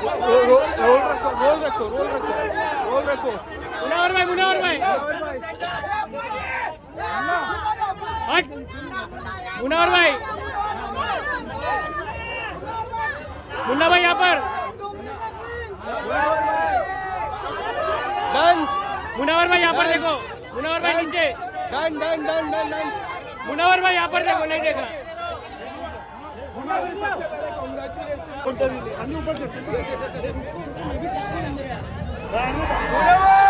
Role रखो। मुनावर भाई आज मुनावर भाई, मुन्ना भाई यहाँ पर डन। मुनावर भाई यहाँ पर देखो, मुनावर भाई नीचे। Done done done done done. Munawar भाई यहाँ पर देखो, नहीं देखा। ऊपर